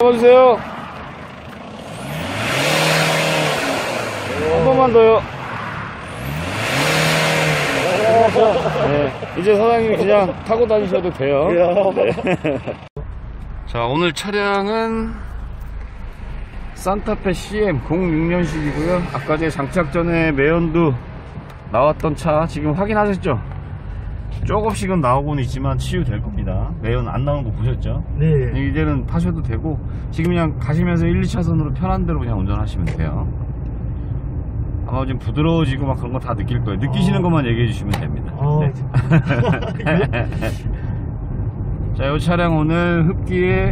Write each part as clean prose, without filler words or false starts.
잡아주세요. 한 번만 더요. 네, 이제 사장님이 그냥 타고 다니셔도 돼요. 네. 자, 오늘 차량은 산타페 CM 06년식이고요 아까 전에 장착 전에 매연도 나왔던 차 지금 확인하셨죠? 조금씩은 나오고는 있지만 치유될 겁니다. 매연 안 나오는 거 보셨죠? 네. 이제는 타셔도 되고 지금 그냥 가시면서 1, 2차선으로 편한 대로 그냥 운전하시면 돼요. 아마 좀 부드러워지고 막 그런 거 다 느낄 거예요. 느끼시는 것만 얘기해 주시면 됩니다. 네. 자, 이 차량 오늘 흡기에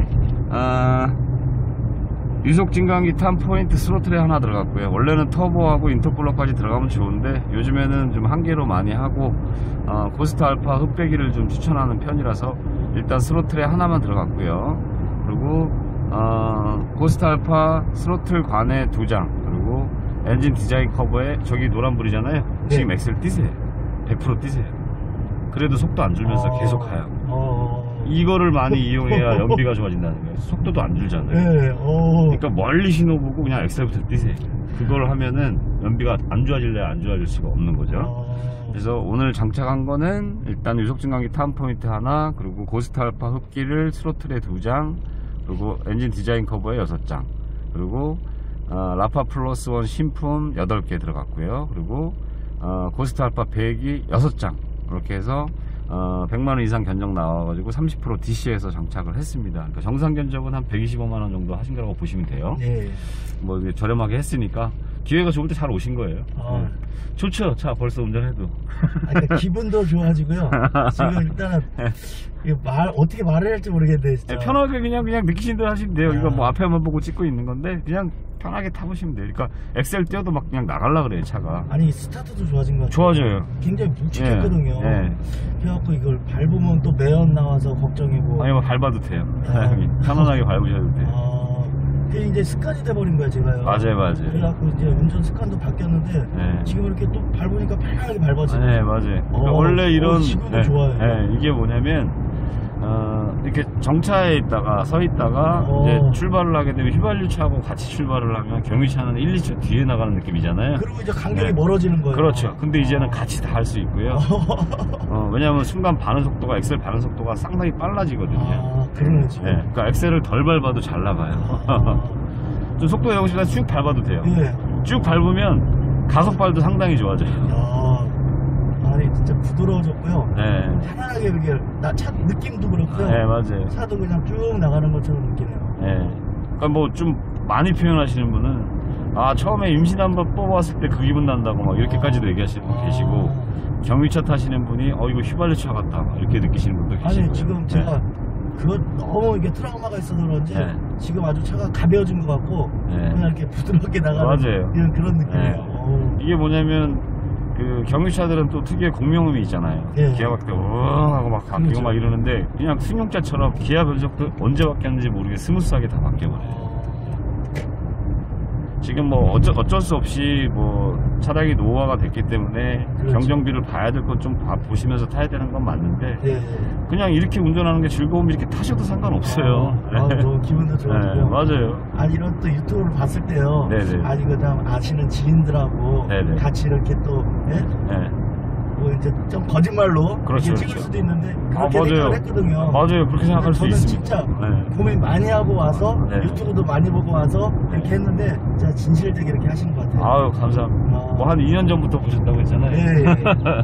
유속 진강기 탄 포인트 스로틀에 하나 들어갔고요. 원래는 터보하고 인터쿨러까지 들어가면 좋은데 요즘에는 좀 한계로 많이 하고 고스트 알파 흡배기를 좀 추천하는 편이라서 일단 스로틀에 하나만 들어갔고요. 그리고 고스트 알파 스로틀 관에 2장, 그리고 엔진 디자인 커버에 저기 노란불이잖아요. 네. 지금 엑셀 띄세요. 100% 띄세요. 그래도 속도 안 줄면서 계속 가요. 이거를 많이 이용해야 연비가 좋아진다는 거예요. 속도도 안 줄잖아요. 네. 그러니까 멀리 신호보고 그냥 엑셀부터 띄세요. 그걸 하면은 연비가 안 좋아질래 안 좋아질 수가 없는 거죠. 그래서 오늘 장착한 거는 일단 유속진강기 탄 포인트 하나, 그리고 고스트 알파 흡기를 스로틀에 2장, 그리고 엔진 디자인 커버에 6장, 그리고 라파 플러스 원 신품 8개 들어갔고요. 그리고 고스트 알파 배기 6장, 이렇게 해서 100만원 이상 견적 나와가지고 30% DC에서 장착을 했습니다. 그러니까 정상 견적은 한 125만원 정도 하신 거라고 보시면 돼요. 네. 뭐 저렴하게 했으니까 기회가 좋을 때 잘 오신 거예요. 네. 좋죠? 차 벌써 운전해도. 그러니까 기분도 좋아지고요. 지금 일단은 어떻게 말을 할지 모르겠는데 진짜. 네, 편하게 그냥 느끼신 대로 하시면 돼요. 이거 뭐 앞에만 보고 찍고 있는 건데 그냥 편하게 타보시면 돼요. 그러니까 엑셀 띄워도 막 그냥 나갈라 그래요, 차가. 아니 스타트도 좋아진 것 같아요. 좋아져요. 굉장히 묵직했거든요. 그래갖고 이걸 밟으면 또 매연 나와서 걱정이고. 아니 뭐 밟아도 돼요. 편안하게 밟으셔도 돼요. 그게 이제 습관이 돼버린 거야 제가요. 맞아요. 그래갖고 이제 운전 습관도 바뀌었는데 지금 이렇게 또 밟으니까 편하게 밟아지고. 네, 맞아요. 그러니까 원래 이런 기분도 좋아요. 이게 뭐냐면 이렇게 정차에 있다가 서 있다가 이제 출발을 하게 되면 휘발유차하고 같이 출발을 하면 경유차는 1, 2초 뒤에 나가는 느낌이잖아요. 그리고 이제 간격이 멀어지는 거예요. 그렇죠. 근데 이제는 같이 다 할 수 있고요. 왜냐하면 순간 반응 속도가 엑셀 반응 속도가 상당히 빨라지거든요. 그러네 지금. 그러니까 엑셀을 덜 밟아도 잘 나가요. 좀 속도 내고 싶으면 쭉 밟아도 돼요. 쭉 밟으면 가속발도 상당히 좋아져요. 아니 진짜 부드러워졌고요. 편안하게 이렇게 차 느낌도 그렇고요. 맞아요. 차도 그냥 쭉 나가는 것처럼 느끼네요. 그러니까 뭐 좀 많이 표현하시는 분은 처음에 임신 한번 뽑아왔을 때 그 기분 난다고 막 이렇게까지도 얘기하시는 분 계시고, 경유차 타시는 분이 이거 휘발유차 같다 이렇게 느끼시는 분도 계시고. 아니 지금 제가 그거 너무 이게 트라우마가 있어서 그런지 지금 아주 차가 가벼워진 것 같고 그냥 이렇게 부드럽게 나가는 이런 그런 느낌이에요. 이게 뭐냐면 그 경유차들은 또 특유의 공명음이 있잖아요. 기아 박을 때 우엉 하고 막 바뀌고 막 이러는데 그냥 승용차처럼 기아 변속도 언제 바뀌었는지 모르게 스무스하게 다 바뀌어버려요. 지금 뭐 어쩔 수 없이 뭐 차량이 노후화가 됐기 때문에 경정비를 봐야 될 건 좀 보시면서 타야 되는 건 맞는데 그냥 이렇게 운전하는 게 즐거우면 이렇게 타셔도 상관없어요. 너무 기분도 좋아지고요. 맞아요. 아니 이런 또 유튜브를 봤을 때요. 아니 그다음 아시는 지인들하고 같이 이렇게 또 뭐 이제 좀 거짓말로 찍을 수도 있는데 그렇게 생각을 했거든요. 맞아요. 그렇게 생각할 수 있습니다. 저는 진짜 고민 많이 하고 와서 유튜브도 많이 보고 와서 이렇게 했는데 진짜 진실되게 이렇게 하시는 것 같아요. 아유 감사합니다. 뭐 한 2년 전부터 보셨다고 했잖아요.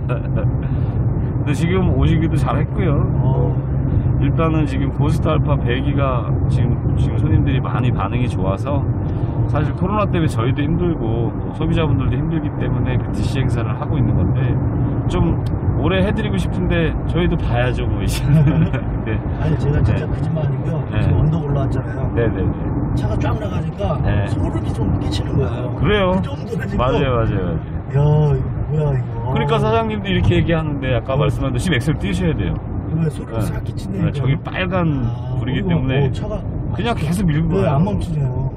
근데 지금 오시기도 잘했고요. 일단은 지금 고스트 알파 배기가 지금 손님들이 많이 반응이 좋아서 사실 코로나 때문에 저희도 힘들고 소비자분들도 힘들기 때문에 그 DC 행사를 하고 있는 건데 좀 오래 해드리고 싶은데 저희도 봐야죠 뭐 이제. 아니 제가 진짜 거짓말 아니고요. 지금 언덕 올라왔잖아요. 차가 쫙 나가니까 소름이 좀 끼치는 거예요. 그래요. 그 정도로 지금. 맞아요. 야 이거 뭐야 이거. 그러니까 사장님도 이렇게 얘기하는데 아까 말씀하신 지금 엑셀 띄셔야 돼요. 소름이 싹 끼치네. 저기 빨간 불이기 때문에 차가 그냥 계속 밀고 가요. 안 멈추네요.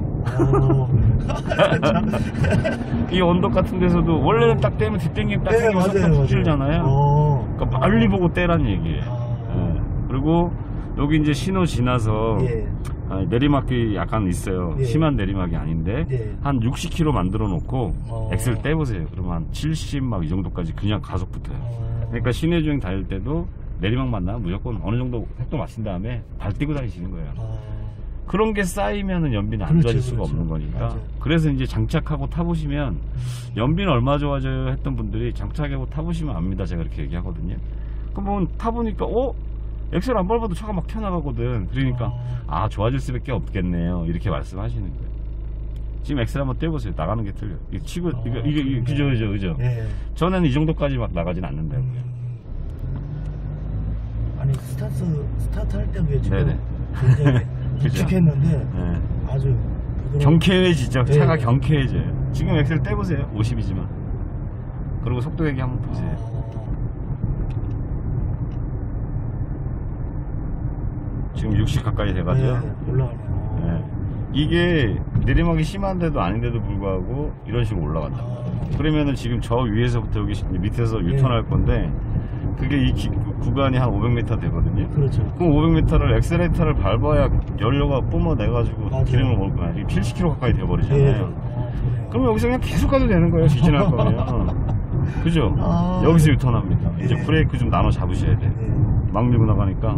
이 언덕 같은 데서도 원래는 딱 떼면 뒷땡기면 딱 땡기면 속 줄잖아요. 그러니까 빨리 보고 떼라는 얘기예요. 그리고 여기 이제 신호 지나서 내리막이 약간 있어요. 예. 심한 내리막이 아닌데 예. 한 60km 만들어 놓고 엑셀 떼보세요. 그러면 한 70 막 이 정도까지 그냥 가속 붙어요. 그러니까 시내 주행 다닐 때도 내리막 만나면 무조건 어느 정도 속도 마친 다음에 발 떼고 다니시는 거예요. 그런 게 쌓이면은 연비는 안 좋아질 수가 없는 거니까. 맞아요. 그래서 이제 장착하고 타보시면 연비는 얼마 좋아져요 했던 분들이 장착하고 타보시면 압니다. 제가 이렇게 얘기하거든요. 그러면 타보니까 엑셀 안 밟아도 차가 막 튀어나가거든. 그러니까 좋아질 수밖에 없겠네요. 이렇게 말씀하시는 거예요. 지금 엑셀 한번 떼보세요. 나가는 게 틀려. 이거 치고 이게 그죠. 네. 전에는 이 정도까지 막 나가진 않는다고요. 아니 스타트 할 때도 지금 네네. 굉장히 묵직했는데 네. 아주 경쾌해지죠. 차가 네. 경쾌해져요. 지금 엑셀 떼보세요. 50이지만. 그리고 속도 얘기 한번 보세요. 지금 60 가까이 돼가죠. 네, 올라가네요. 네. 이게 내리막이 심한데도 아닌데도 불구하고 이런 식으로 올라간다. 그러면은 지금 저 위에서부터 여기 밑에서 유턴할 건데 그게 이 구간이 한 500m 되거든요. 그렇죠. 그럼 500m를 엑셀레이터를 밟아야 연료가 뿜어내가지고 맞아요. 기름을 먹을 거야. 지금 70km 가까이 돼버리잖아요. 네. 그럼 여기서 그냥 계속 가도 되는 거예요. 직진할 거면. 그죠? 여기서 유턴합니다. 이제 브레이크 좀 나눠 잡으셔야 돼. 막 밀고 나가니까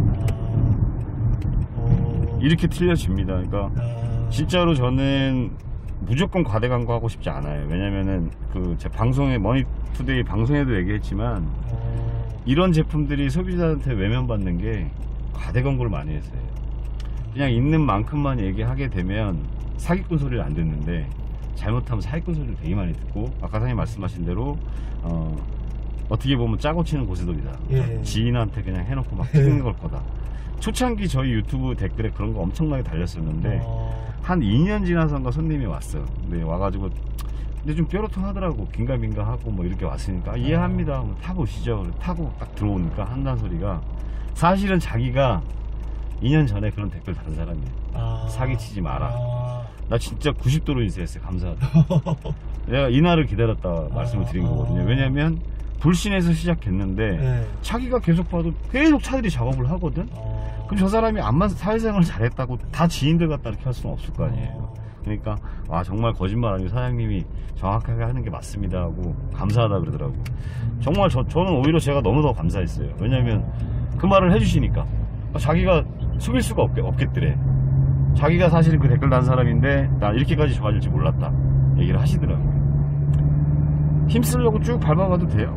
이렇게 틀려집니다. 그러니까 진짜로 저는 무조건 과대 광고하고 싶지 않아요. 왜냐면은 제 방송에 머니투데이 방송에도 얘기했지만 이런 제품들이 소비자한테 외면받는 게 과대 광고를 많이 해서요. 그냥 있는 만큼만 얘기하게 되면 사기꾼 소리를 안 듣는데 잘못하면 사기꾼 소리를 되게 많이 듣고 아까 사장님 말씀하신 대로 어떻게 보면 짜고 치는 고스톱이다. 예. 지인한테 그냥 해놓고 막 찍는 걸 거다. 초창기 저희 유튜브 댓글에 그런 거 엄청나게 달렸었는데 한 2년 지나서인가 손님이 왔어요. 근데 와가지고 근데 좀 뾰로통하더라고. 긴가민가하고 뭐 이렇게 왔으니까 이해합니다. 타보시죠. 타고 딱 들어오니까 한다는 소리가 사실은 자기가 2년 전에 그런 댓글 다른 사람이에요. 사기치지 마라. 나 진짜 90도로 인쇄했어요. 감사하다. 내가 이날을 기다렸다 말씀을 드린 거거든요. 왜냐면 불신에서 시작했는데 자기가 계속 봐도 계속 차들이 작업을 하거든. 그럼 저 사람이 암만 사회생활을 잘했다고 다 지인들 갖다 이렇게 할 수는 없을 거 아니에요. 그러니까 정말 거짓말 아니고 사장님이 정확하게 하는 게 맞습니다 하고 감사하다 그러더라고. 정말 저는 오히려 제가 너무 더 감사했어요. 왜냐면 그 말을 해주시니까 자기가 속일 수가 없겠더래. 자기가 사실은 그 댓글 단 사람인데 나 이렇게까지 좋아질 줄 몰랐다 얘기를 하시더라고요. 힘쓰려고 쭉 밟아가도 돼요.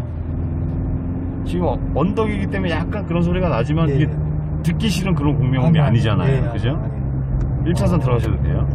지금 언덕이기 때문에 약간 그런 소리가 나지만 이게 듣기 싫은 그런 공명음이 아니잖아요. 그죠? 1차선 들어가셔도 돼요.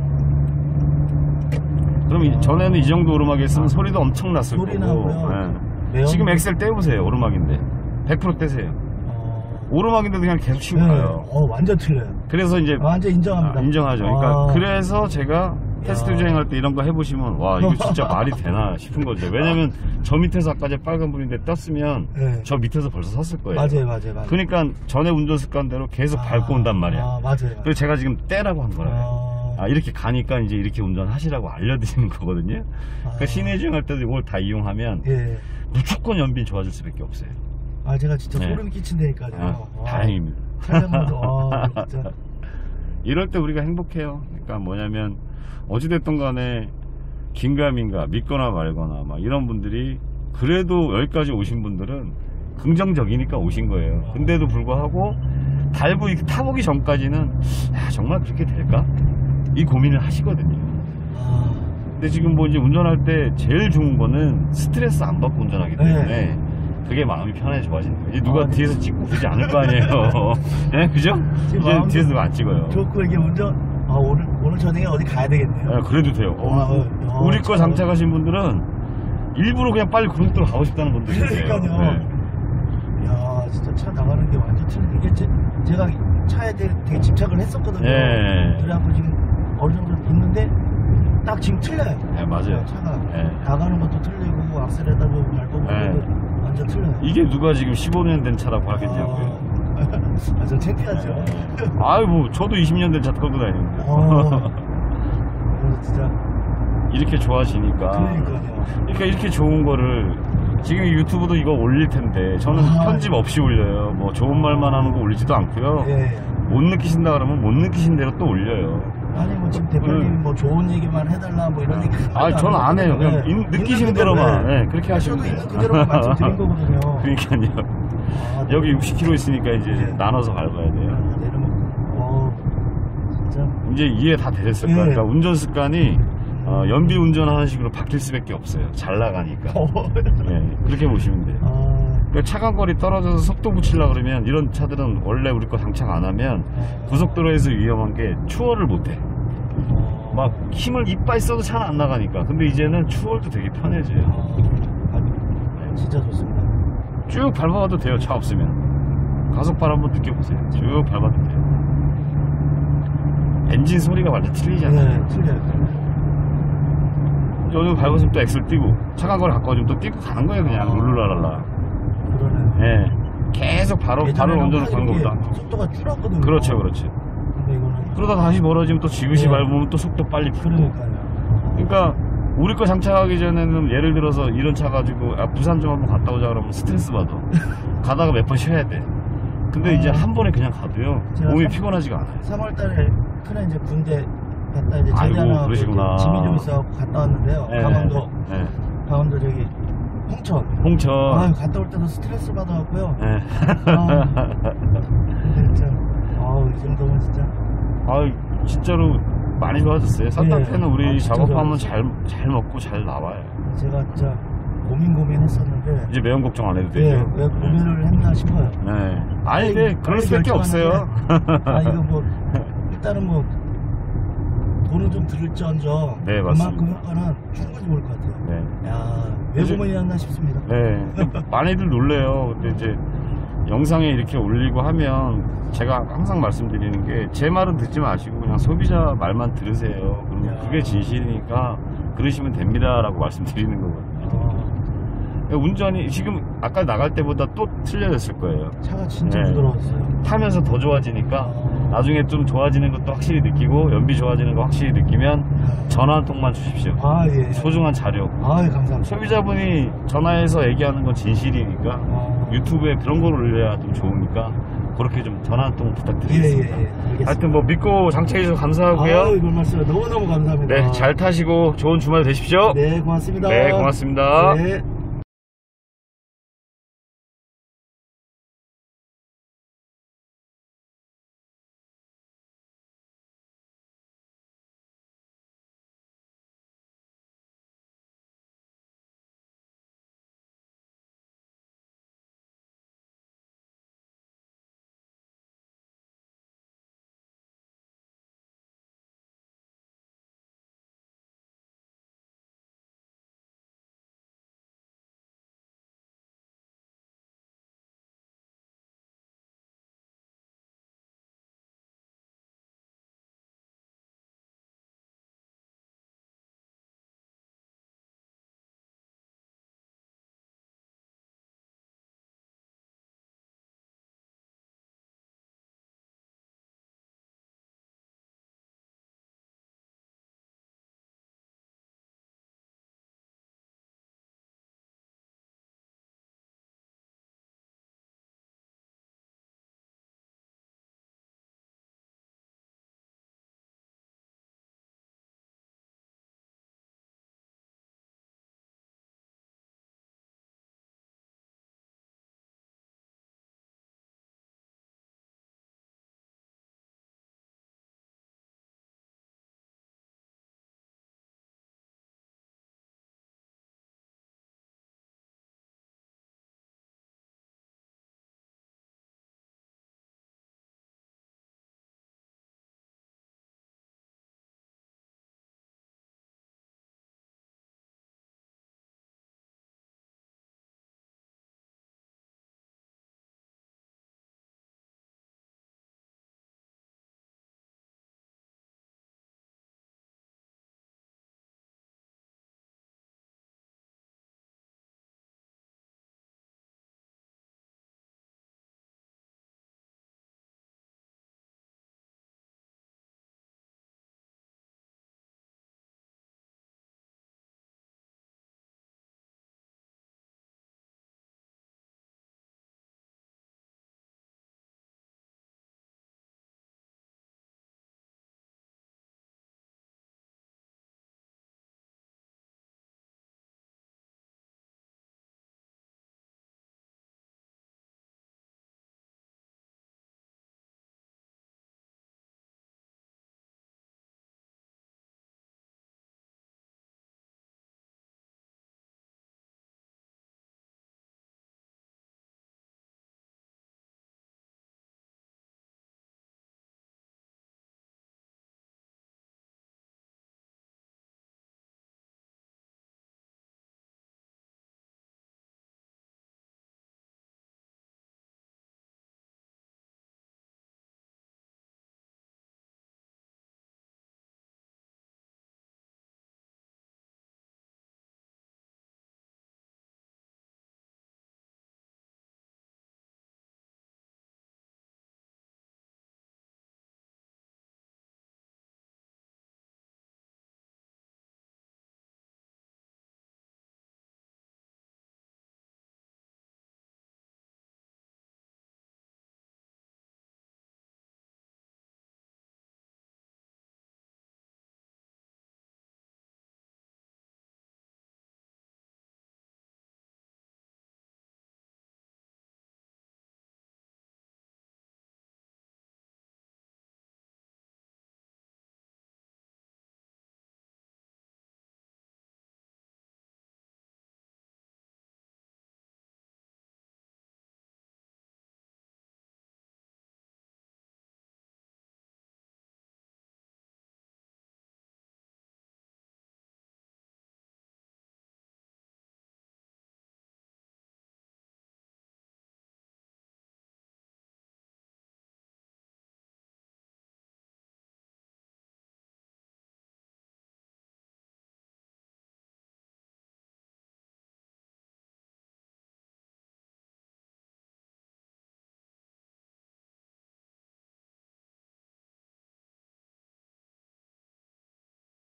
그럼 전에는 이 정도 오르막에 있으면 소리도 엄청 났을 거고. 지금 엑셀 떼보세요. 오르막인데 100% 떼세요. 오르막인데도 그냥 계속 치고 가요. 완전 틀려요. 그래서 이제 완전 인정합니다. 인정하죠. 그러니까 그래서 제가 테스트 주행할 때 이런 거 해보시면 와 이거 진짜 말이 되나 싶은 거죠. 왜냐면 저 밑에서 아까 제 빨간불인데 떴으면 저 밑에서 벌써 섰을 거예요. 맞아요. 그러니까 전에 운전 습관대로 계속 밟고 온단 말이야. 맞아요. 그래서 제가 지금 떼라고 한 거예요. 이렇게 가니까 이제 이렇게 운전하시라고 알려드리는 거거든요. 그러니까 시내 주행할 때도 이걸 다 이용하면 무조건 연비 좋아질 수밖에 없어요. 제가 진짜 소름 끼친다니까요. 다행입니다. 진짜. 이럴 때 우리가 행복해요. 그러니까 뭐냐면 어찌됐든 간에 긴가민가 믿거나 말거나 막 이런 분들이 그래도 여기까지 오신 분들은 긍정적이니까 오신 거예요. 근데도 불구하고 달고 타보기 전까지는 정말 그렇게 될까? 이 고민을 하시거든요. 근데 지금 뭐 이제 운전할 때 제일 좋은 거는 스트레스 안 받고 운전하기 때문에 그게 마음이 편해져가지는 거예요. 누가 뒤에서 찍고 그러지 않을 거 아니에요. 네, 그죠? 이제 뒤에서 누가 안 찍어요. 좋고 이게 운전 오늘 저녁에 어디 가야 되겠네요. 그래도 돼요. 우리 거 장착하신 분들은 일부러 그냥 빨리 고속도로 가고 싶다는 분들이 있어요. 그러니까요. 야, 진짜 차 나가는 게 완전 틀리네. 이게 제가 차에 되게 집착을 했었거든요. 그래갖고 지금 어느 정도 있는데 딱 지금 틀려요. 맞아요. 차가 나가는 것도 틀리고 악셀에다가 밟고 완전 틀려요. 이게 누가 지금 15년 된 차라고 하겠냐고요. 저 창피하죠. 뭐 저도 20년 된 차 끌고 다니는데. 진짜 이렇게 좋아지니까. 그러니까 이렇게 좋은 거를 지금 유튜브도 이거 올릴 텐데 저는 편집 없이 올려요. 뭐 좋은 말만 하는 거 올리지도 않고요. 못 느끼신다 그러면 못 느끼신 대로 또 올려요. 아니 뭐 지금 대표님 뭐 좋은 얘기만 해달라 뭐 이런 얘기. 저는 안 해요. 그냥 느끼시는 대로만 그렇게 하시면 돼요. 있는 그대로만 말씀드린 거거든요. 그러니까요. 여기 60km 있으니까 이제 나눠서 밟아야 돼요. 진짜. 이제 이해 다 되셨을 거예요. 그러니까 운전 습관이 연비 운전하는 식으로 바뀔 수밖에 없어요. 잘 나가니까. 그렇게 보시면 돼요. 그러니까 차간거리 떨어져서 속도 붙이려고 그러면 이런 차들은 원래 우리 거 장착 안 하면 고속도로에서 위험한 게 추월을 못해. 막 힘을 이빨 써도 차는 안 나가니까. 근데 이제는 추월도 되게 편해져요. 진짜 좋습니다. 쭉 밟아봐도 돼요. 차 없으면. 가속발 한번 느껴보세요. 쭉 밟아도 돼요. 엔진 소리가 완전 틀리잖아요. 네, 틀려요. 여기 밟았으면 또 엑셀 띄고 차간거리 가까워지면 또 띄고 가는 거예요. 그냥 룰루랄랄라. 그러네. 네. 계속 바로 운전을 가는 것보다 속도가 줄었거든요. 그렇죠. 근데 이거는 그러다 다시 멀어지면 또 지그시 밟으면 또 속도 빨리 풀고. 그러니까 우리 거 장착하기 전에는 예를 들어서 이런 차 가지고 부산 좀 한번 갔다 오자 그러면 스트레스 받아. 가다가 몇 번 쉬어야 돼. 근데 이제 한 번에 그냥 가도요 몸이 피곤하지가 않아요. 3월달에 큰애 이제 군대 갔다 이제 제대하나 그러시구나. 짐이 좀 있어 갔다 왔는데요. 강원도 저기 홍천. 갔다 올 때도 스트레스 받아갖고요. 진짜. 이 정도면 진짜. 진짜로 많이 좋아졌어요. 산타페는 우리 작업하면 잘 먹고 잘 나와요. 제가 진짜 고민했었는데 이제 매운 걱정 안 해도 되죠. 왜 고민을 했나 싶어요. 아니 그럴 수밖에 없어요. 이거 뭐 일단은 뭐 돈은 좀 들을지언정 그만큼 효과는 충분히 볼 것 같아요. 왜 고민이었나 싶습니다. 많이들 놀래요. 근데 이제 영상에 이렇게 올리고 하면 제가 항상 말씀드리는 게 제 말은 듣지 마시고 그냥 소비자 말만 들으세요. 그러면 그게 진실이니까 그러시면 됩니다 라고 말씀드리는 거거든요. 운전이 지금 아까 나갈 때보다 또 틀려졌을 거예요. 차가 진짜 부드러웠어요. 타면서 더 좋아지니까 나중에 좀 좋아지는 것도 확실히 느끼고 연비 좋아지는 거 확실히 느끼면 전화 한 통만 주십시오. 소중한 자료. 감사합니다. 소비자분이 전화해서 얘기하는 건 진실이니까 유튜브에 그런 걸 올려야 좀 좋으니까 그렇게 좀 전화 한 통 부탁드리겠습니다. 하여튼 뭐 믿고 장착해주셔서 감사하고요. 이걸 말씀 너무너무 감사합니다. 잘 타시고 좋은 주말 되십시오. 고맙습니다. 고맙습니다.